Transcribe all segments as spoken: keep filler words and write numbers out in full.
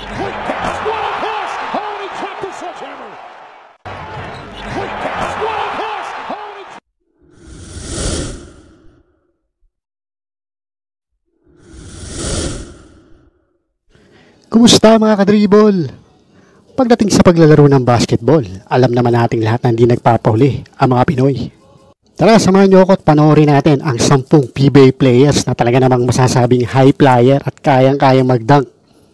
Quick pass, what a pass! Oh, and he dropped the sledgehammer! Quick pass, what a pass! Oh, and he... Kumusta mga kadribol? Pagdating sa paglalaro ng basketball, alam naman nating lahat na hindi nagpapahuli ang mga Pinoy. Tara, samahan niyo ako at panoorin natin ang sampung P B A players na talaga namang masasabing high flyer at kayang-kayang mag-dunk.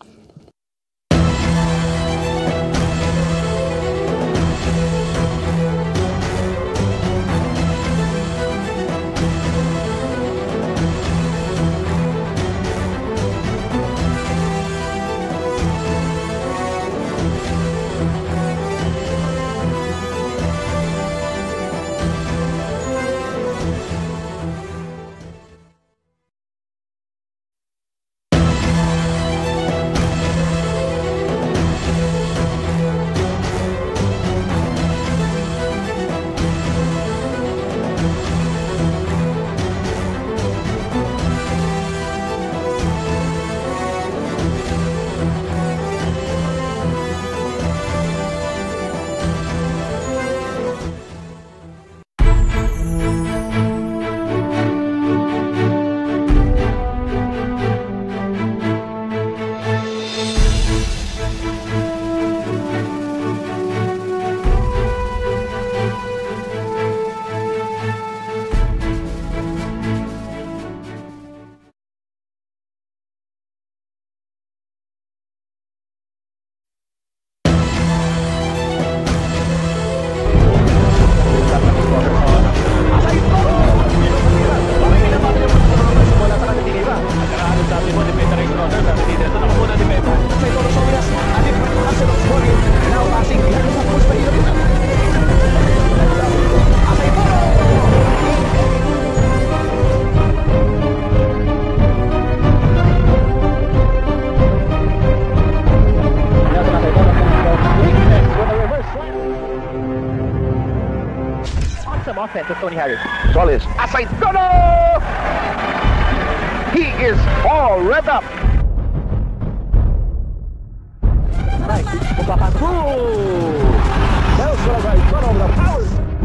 Offense with Tony Harris. Solis, aside, no, no! He is all revved up. Nice, Bubakan. That was what I got in front of the power.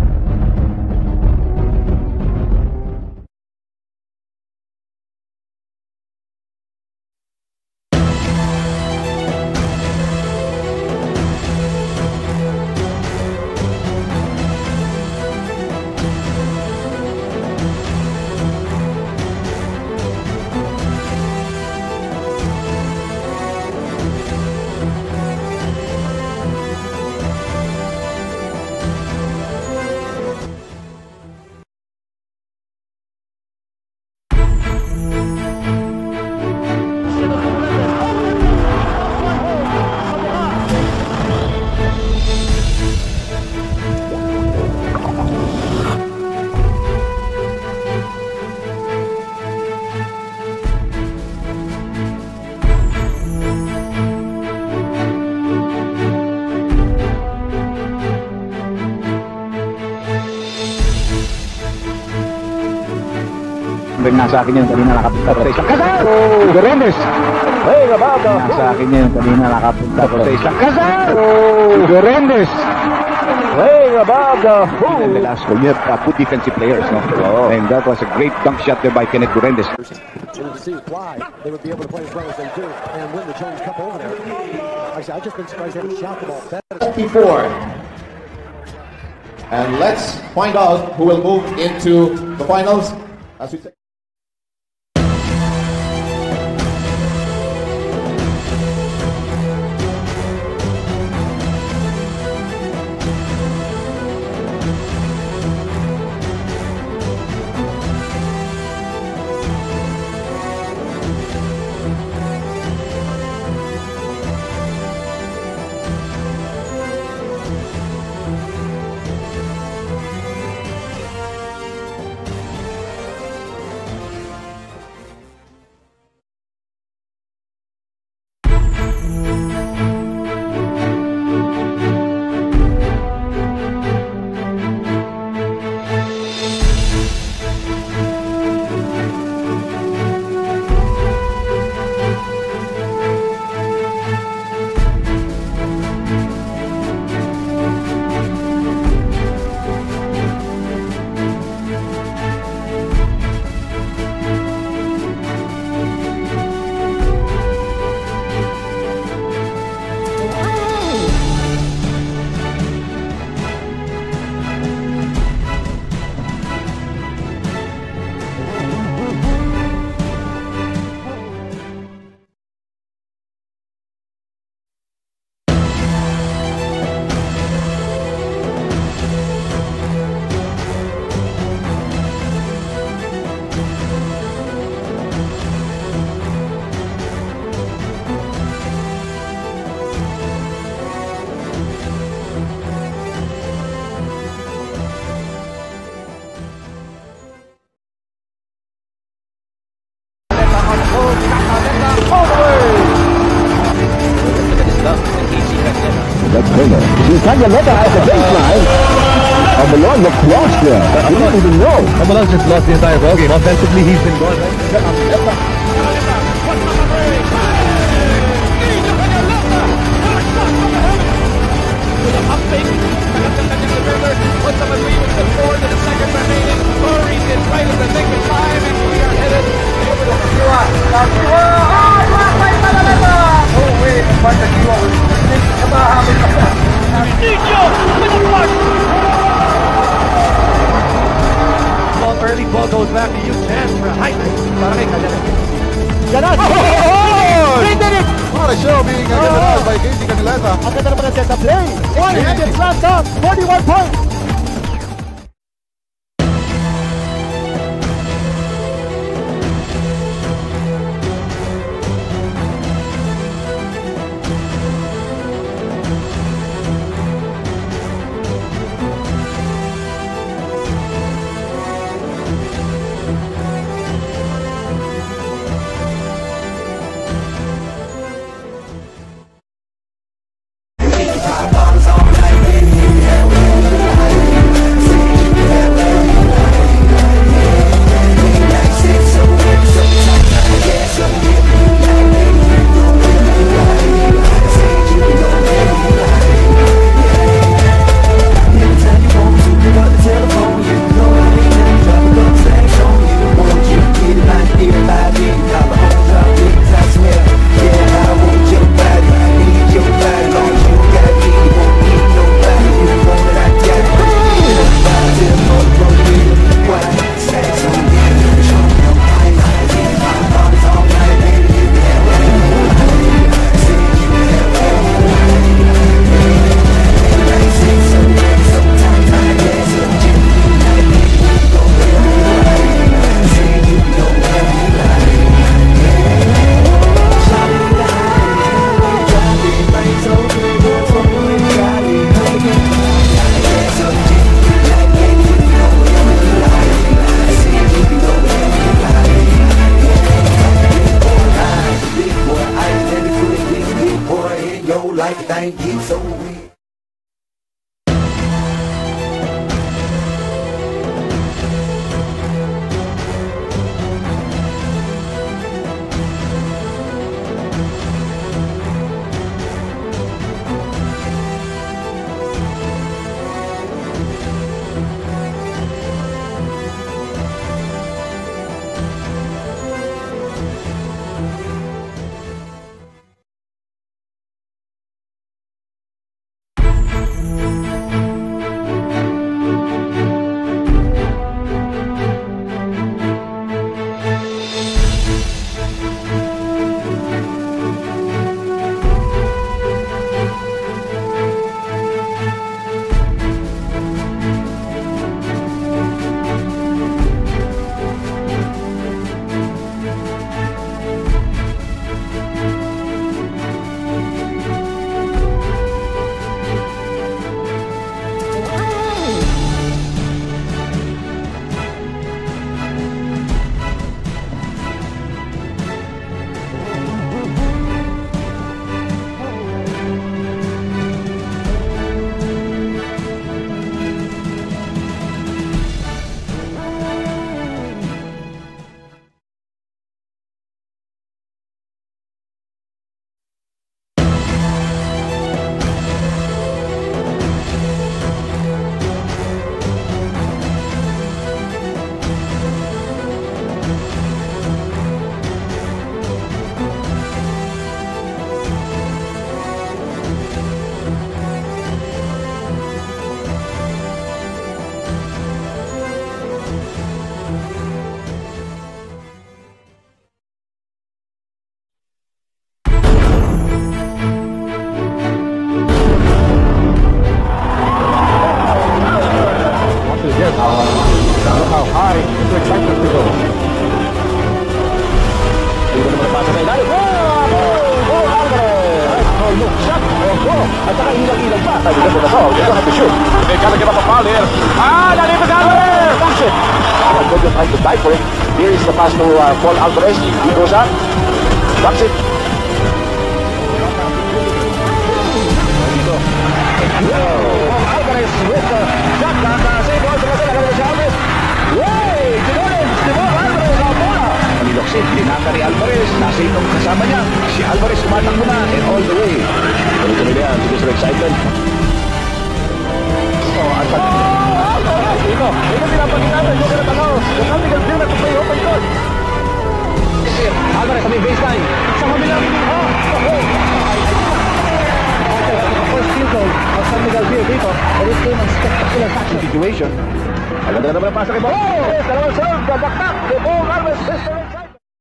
Nasa akin yun, kanina nakapunta po sa isang kasal! Gurendes! Hey, Rabada! Nasa akin yun, kanina nakapunta po sa isang kasal! Gurendes! Hey, Rabada! In the last goal, you have uh, two defensive players, no? Oh. And that was a great dunk shot there by Kenneth Gurendes. We'll see why they would be able to play as well as they do and win the Challenge Cup over there. Like I said, I've just been surprised they haven't shot the ball better. fifty-four. And let's find out who will move into the finals. As we say. Canyaneta at the baseline. And Malone looks lost there. He didn't even know. And Malone just lost the entire ballgame. Offensively, he's been gone. Early ball goes back to you, chance for a high. Para kay Canyaneta. Ganas! They did it! What a show being uh, by Casey Canyaneta. Ang ganda naman ang set-up play. One-handed slam dunk, forty-one points. Thank you so much. At saka ilag-ilag pa. Sabi ko na to, you don't have to shoot. They gotta give up a foul here. Ah, nalipad Alvarez! That's it. I'm going to try to die for it. Here is the pass to uh, Paul Alvarez. He goes up. That's it. tumatakbo na and all the way. Tuloy-tuloy na yan. Siguro excitement. Oh, at pag... Ito, ito pinapagin natin. Ito pinapagaw. Yung kami nag-deal na to play open court. Alvarez sa may baseline. Sa kabilang. Oh, oh, first field goal of San Miguel Beer dito. And it came on spectacular fashion. Situation. Agad na naman ang pasa kay Ball. Oh! Dalawang sunod. Babaktak. The ball, Alvarez. Sister inside.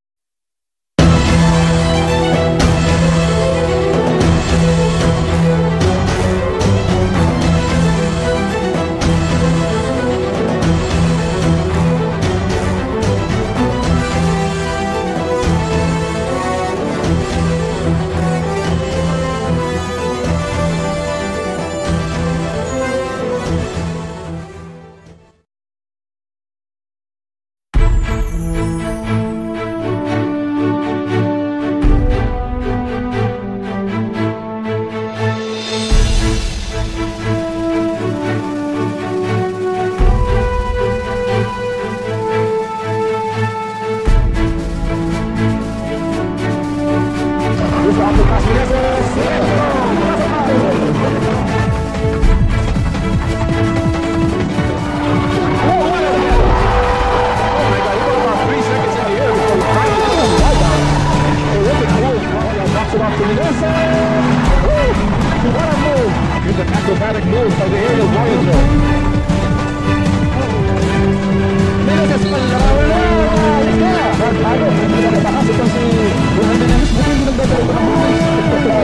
Acrobatic move by the aerial Voyager. Menegas pala. Wala! Bago. Nakatakas itong si Juan Menegas. Buti hindi nagdadalo ng buhay.